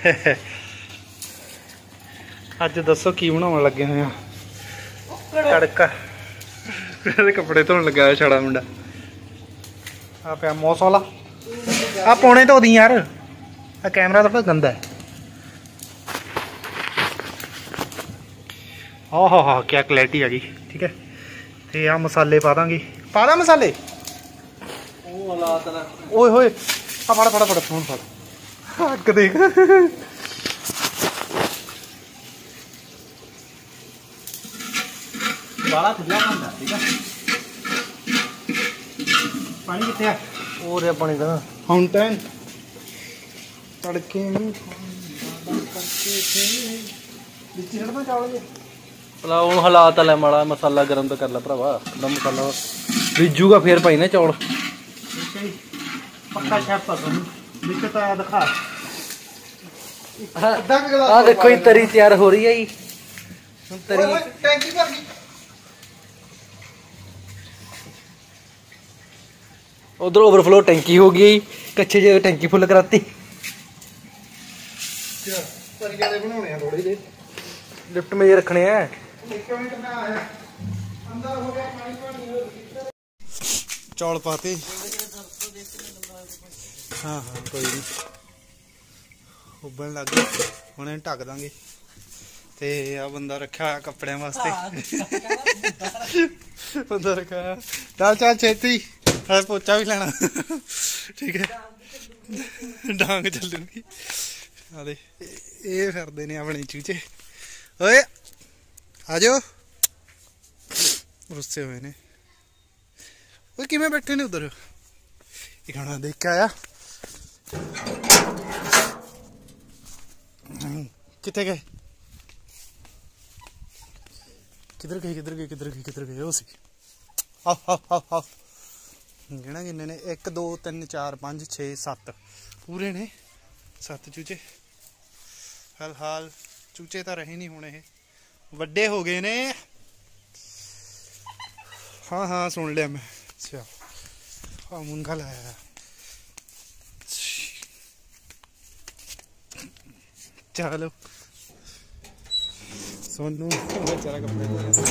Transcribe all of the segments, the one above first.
अज दसो की बनाने लगे हुए तड़का। कपड़े धोन लगा छड़ा मुंडा। आ पिया मौसला आ पौने धो दी यार। आ कैमरा थोड़ा गंदा है। हाँ क्या क्लैरिटी आ गई। ठीक है तो आ मसाले पा देंगे। पा दा मसाले। ओए होए आ फड़ फड़ फड़ फोन फड़। अग देख बाला खुला बनता। ठीक है पानी कितने है और पानी का फाउंटेन तड़के हूँ हालात लै माड़ा मसाला गर्म तो कर ला भरावा। मसाला रिजूगा फिर पाई ने चौल। पक्का शेफ दिखा। देखो जी तरी तैयार हो रही है जी। तरी उधर ओवरफ्लो टैंकी हो गई। कच्चे जगह टैंकी फुल कराती। लिफ्ट में ये रखने हैं। चौल पाते। हाँ कोई नहीं उबल लग गए उन्हें ढक देंगे। ते आ बंदा रखा है कपड़े वास्ते। बंदा रखा है चल चल छेती पोचा भी लेना। ठीक है डांग चलूगी। अरे ये फिरते ने अपने चूचे। ओए आ जाओ रुस्से हुए ने। वो किमें बैठे ने उधर। खाना देख के आया। कितने गए किधर गए किधर गए किधर गए किधर गए। सी आओ आओ आओ आओ गिना किन्ने ने 1 2 3 4 5 6 7 पूरे ने 7 चूचे। फिलहाल चूचे तो रहे नहीं होने वड्डे हो गए ने। हाँ हाँ सुन लिया मैं। अच्छा हाँ मुनगा लाया। चलो सोनू बेचारा कपड़े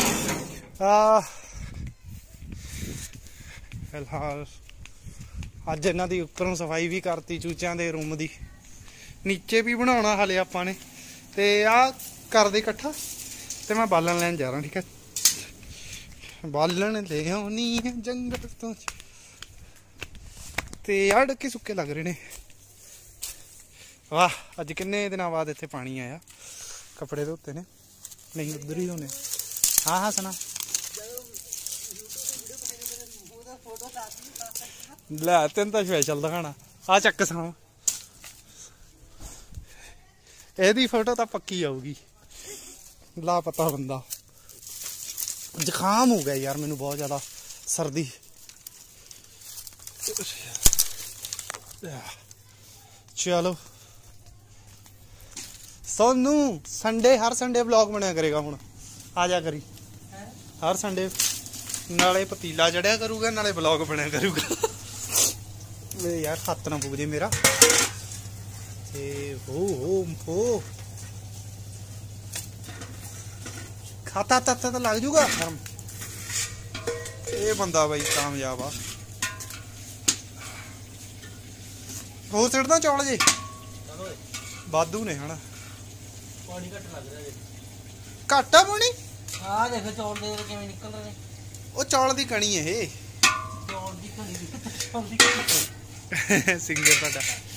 फिलहाल अज इन्हां दी उपरों सफाई भी करती चूचियां दे रूम दी। नीचे भी बनाना हाले आपां ने ते आ कर दे इकट्ठा ते मैं बालन लैन जा रहा। ठीक है बालन ले आनी है जंगल तो ते यार डक्के सुक्के लग रहे ने। वाह अज किन्ने दिनों बाद इत्थे पानी आया। कपड़े धोते ने नहीं उधर ही धोने। हाँ हाँ सुना लै तेन तो स्पैशल दिखाना। आ चक सां एदी फोटो तो पक्की आऊगी। लापता बंदा जुकाम हो गया यार मैनू बहुत ज्यादा सर्दी। चलो सोनू संडे हर संडे ब्लॉग बनया करेगा हुण। आ जा करी हर संडे नाले पतीला चढ़िया करूगा नाले ब्लॉग बनया करूगा। यार हत्थ ना पुजे मेरा। खाता तत्ता तो लग जूगा। ये बंदा भाई कामयाब आ। होर चढ़दा चौल जे वाधू ने है। पानी घट लग रहा है। घट आ पानी। हाँ देखो चौल दे किवें निकल रहे हैं। वो चौल दी कणी है। चौल दी कणी सिंगर साडा